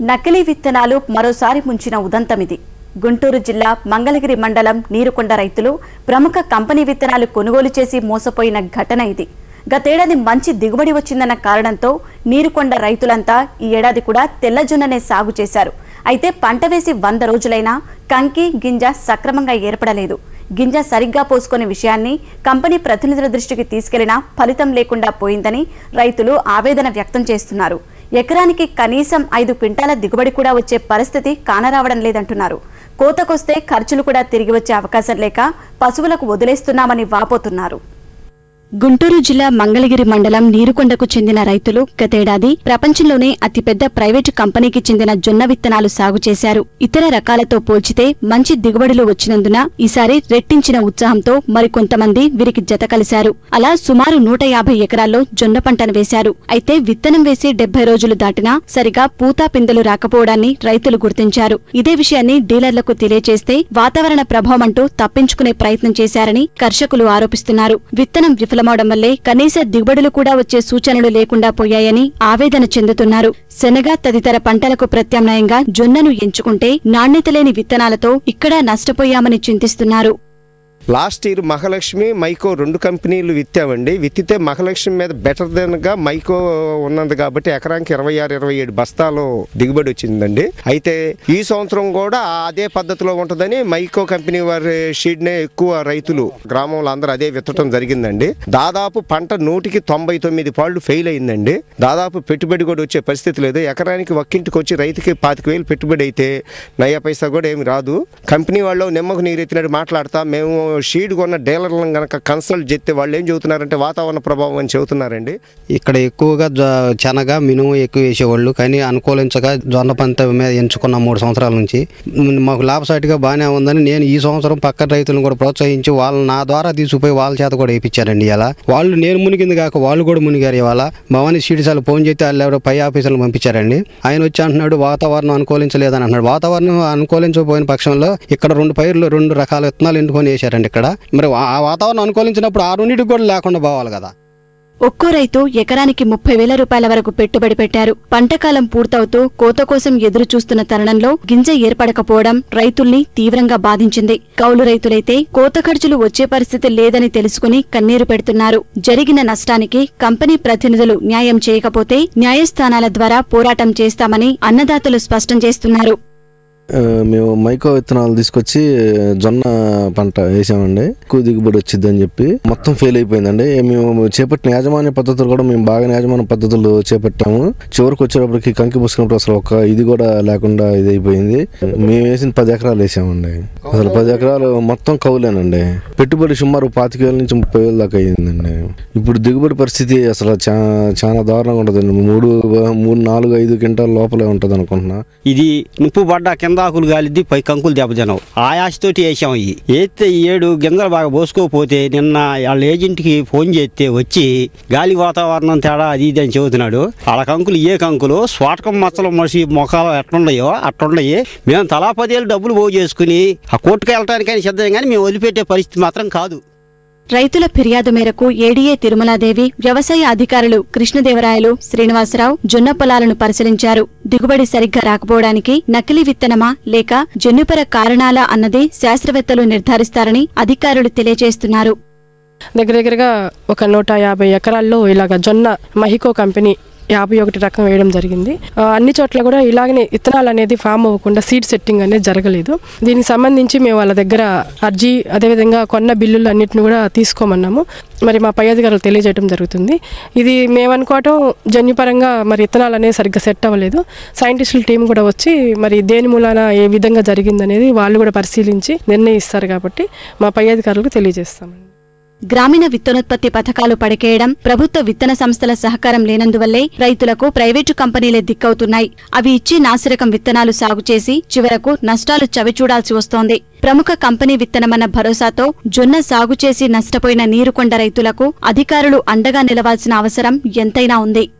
నకిలీ విత్తనాలు మరోసారి ముంచిన ఉదంతమిది. గుంటూరు జిల్లా మంగళగిరి మండలం నీరుకొండ రైతులు ప్రముఖ కంపెనీ విత్తనాలు కొనుగోలు చేసి మోసపోయిన ఘటన ఇది. గతేడాది మంచి దిగుబడి వచ్చిందన్న కారణంతో నీరుకొండ రైతులంతా ఈ ఏడాది కూడా తెల్లజొన్ననే సాగు చేశారు. అయితే పంట వేసి 100 రోజులైనా కంకి గింజ సక్రమంగా ఏర్పడలేదు. గింజ సరిగ్గా పోసుకునే విషయాన్ని కంపెనీ ప్రతినిధుల దృష్టికి తీసుకెళ్లినా ఫలితం లేకుండా పోయిందని రైతులు ఆవేదన వ్యక్తం చేస్తున్నారు. ఎకరానికి కనీసం 5 క్వింటాల దిగుబడి కూడా వచ్చే పరిస్థితి కానరావడం లేదంటున్నారు. కోతకొస్తే ఖర్చులు కూడా తిరిగి వచ్చే అవకాశం లేక పశువులకు వదిలేస్తున్నామని వాపోతున్నారు. గుంటూరు జిల్లా మంగళగిరి మండలం నీరుకొండకు చెందిన రైతులు గతేడాది ప్రపంచంలోనే అతిపెద్ద ప్రైవేటు కంపెనీకి చెందిన జొన్న విత్తనాలు సాగు చేశారు. ఇతర రకాలతో పోల్చితే మంచి దిగుబడులు వచ్చినందున ఈసారి రెట్టించిన ఉత్సాహంతో మరికొంతమంది వీరికి జత కలిశారు. అలా సుమారు 150 ఎకరాల్లో జొన్న పంటను వేశారు. అయితే విత్తనం వేసి 70 రోజులు దాటినా సరిగా పూతా పిందెలు రాకపోవడాన్ని రైతులు గుర్తించారు. ఇదే విషయాన్ని డీలర్లకు తెలియజేస్తే వాతావరణ ప్రభావం అంటూ తప్పించుకునే ప్రయత్నం చేశారని కర్షకులు ఆరోపిస్తున్నారు. విత్తనం విఫలమవడం వల్లే కనీస దిగుబడులు కూడా వచ్చే సూచనలు లేకుండా పోయాయని ఆవేదన చెందుతున్నారు. శనగ తదితర పంటలకు ప్రత్యామ్నాయంగా జొన్నను ఎంచుకుంటే నాణ్యత లేని విత్తనాలతో ఇక్కడ నష్టపోయామని చింతిస్తున్నారు. లాస్ట్ ఇయర్ మహాలక్ష్మి మైకో 2 కంపెనీలు విత్తామండి. విత్తితే మహాలక్ష్మి మీద బెటర్ దెన్గా మైకో ఉన్నది కాబట్టి ఎకరానికి 26-27 బస్తాలు దిగుబడి వచ్చిందండి. అయితే ఈ సంవత్సరం కూడా అదే పద్ధతిలో ఉంటుందని మైకో కంపెనీ వారి షీడ్నే ఎక్కువ రైతులు గ్రామంలో అందరూ అదే విత్తడం జరిగిందండి. దాదాపు పంట 100కి 99 పాళ్ళు ఫెయిల్ అయిందండి. దాదాపు పెట్టుబడి కూడా వచ్చే పరిస్థితి లేదు. ఎకరానికి ఒక్కింటికి వచ్చి రైతుకి 25,000 పెట్టుబడి అయితే నయా పైసా కూడా ఏమి రాదు. కంపెనీ వాళ్ళు నిమ్మకు నీరెత్తినట్టు మాట్లాడతా మేము షీడ్ కొన్న డీలర్లను కనుక కన్సల్ట్ చేస్తే వాళ్ళు ఏం చెబుతున్నారంటే వాతావరణ ప్రభావం అని చెబుతున్నారండి. ఇక్కడ ఎక్కువగా శనగ మినుము ఎక్కువ వేసేవాళ్ళు, కానీ అనుకూలించగా జొన్న పంట మీద ఎంచుకున్న 3 సంవత్సరాల నుంచి మాకు లాభసాటిగా బాగానే ఉందని నేను ఈ సంవత్సరం పక్క రైతులను కూడా ప్రోత్సహించి వాళ్ళు నా ద్వారా తీసుకుపోయి వాళ్ళ చేత కూడా వేయించారండి. ఇలా వాళ్ళు నేను మునిగింది కాక వాళ్ళు కూడా మునిగారు. ఇవాళ భవానీ సీడ్సాలు ఫోన్ చేస్తే వాళ్ళు ఎవరో పై ఆఫీసులు పంపించారండి. ఆయన వచ్చి అంటున్నాడు వాతావరణం అనుకూలించలేదని అంటున్నాడు. వాతావరణం అనుకూలించకపోయిన పక్షంలో ఇక్కడ 2 పైర్లు 2 రకాల విత్తనాలు ఎండుకొని వేశారండి. ఇక్కడ మరి ఆ వాతావరణం అనుకూలించినప్పుడు ఆ రెండింటికి కూడా లేకుండా పోవాలి కదా. ఒక్కో రైతు ఎకరానికి 30,000 రూపాయల వరకు పెట్టుబడి పెట్టారు. పంటకాలం పూర్తవుతూ కోత కోసం ఎదురు చూస్తున్న తరుణంలో గింజ ఏర్పడకపోవడం రైతుల్ని తీవ్రంగా బాధించింది. కౌలు రైతులైతే కోత ఖర్చులు వచ్చే పరిస్థితి లేదని తెలుసుకుని కన్నీరు పెడుతున్నారు. జరిగిన నష్టానికి కంపెనీ ప్రతినిధులు న్యాయం చేయకపోతే న్యాయస్థానాల ద్వారా పోరాటం చేస్తామని అన్నదాతలు స్పష్టం చేస్తున్నారు. మేము మైకో విత్తనాలు తీసుకొచ్చి జొన్న పంట వేసామండి. ఎక్కువ దిగుబడి వచ్చిందని చెప్పి మొత్తం ఫెయిల్ అయిపోయిందండి. మేము చేపట్టిన యాజమాన్య పద్ధతులు కూడా మేము బాగా యాజమాన్య పద్ధతులు చేపట్టాము. చివరికి వచ్చేటప్పటికి కంకి పుసుకున్నప్పుడు అసలు ఒక ఇది కూడా లేకుండా ఇది అయిపోయింది. మేము వేసిన 10 ఎకరాలు వేసామండి. అసలు 10 ఎకరాలు మొత్తం కౌలేనండి. పెట్టుబడి సుమారు 25,000 నుంచి 30,000 దాకా అయ్యిందండి. ఇప్పుడు దిగుబడి పరిస్థితి అసలు చాలా దారుణంగా ఉంటుందండి. 3, 4, 5 క్వింటాల లోపలే ఉంటుంది అనుకుంటున్నా. ఇది నిప్పు పడ్డా కింద ఆకులు గాలిద్ది, పై కంకులు దెబ్బతినవు. ఆయాసతోటి వేసాం. వేస్తే 7 గింజలు బాగా పోసుకోకపోతే నిన్న వాళ్ళ ఏజెంట్కి ఫోన్ చేస్తే వచ్చి గాలి వాతావరణం తేడా అది ఇది అని చెబుతున్నాడు. వాళ్ళ కంకులు కంకులు స్వాటకం మచ్చలు మనిషి మొఖాలు ఎట్లున్నాయో అట్లున్నాయి. మేము తలా 10 ఏళ్ళు డబ్బులు పోగు చేసుకుని ఆ కోర్టుకు వెళ్ళటానికైనా సిద్ధం, కానీ మేము వదిలిపెట్టే పరిస్థితి మాత్రం కాదు. రైతుల ఫిర్యాదు మేరకు ఏడీఏ తిరుమలాదేవి, వ్యవసాయ అధికారులు కృష్ణదేవరాయలు, శ్రీనివాసరావు జొన్న పొలాలను పరిశీలించారు. దిగుబడి సరిగ్గా రాకపోవడానికి నకిలీ విత్తనమా లేక జన్యుపర కారణాలా అన్నది శాస్త్రవేత్తలు నిర్ధారిస్తారని అధికారులు తెలియజేస్తున్నారు. దగ్గరగా ఒక 150 ఎకరాల్లో ఇలాగ జొన్న మహికో కంపెనీ 51 రకం వేయడం జరిగింది. అన్ని చోట్ల కూడా ఇలాగనే విత్తనాలు అనేది ఫామ్ అవ్వకుండా సీడ్ సెట్టింగ్ అనేది జరగలేదు. దీనికి సంబంధించి మేము వాళ్ళ దగ్గర అర్జీ, అదేవిధంగా కొన్న బిల్లులు అన్నింటిని కూడా తీసుకోమన్నాము. మరి మా పై అధికారులు తెలియజేయడం జరుగుతుంది. ఇది మేము అనుకోవటం జన్యుపరంగా మరి విత్తనాలు అనేది సరిగ్గా సెట్ అవ్వలేదు. సైంటిస్టుల టీం కూడా వచ్చి మరి దేని మూలాన ఏ విధంగా జరిగిందనేది వాళ్ళు కూడా పరిశీలించి నిర్ణయిస్తారు. కాబట్టి మా పై అధికారులకు తెలియజేస్తామండి. గ్రామీణ విత్తనోత్పత్తి పథకాలు పడకేయడం, ప్రభుత్వ విత్తన సంస్థల సహకారం లేనందువల్లే రైతులకు ప్రైవేటు కంపెనీలే దిక్కవుతున్నాయి. అవి ఇచ్చి నాసిరకం విత్తనాలు సాగు చేసి చివరకు నష్టాలు చవిచూడాల్సి వస్తోంది. ప్రముఖ కంపెనీ విత్తనమన్న భరోసాతో జొన్న సాగు చేసి నష్టపోయిన నీరుకొండ రైతులకు అధికారులు అండగా నిలవాల్సిన అవసరం ఎంతైనా ఉంది.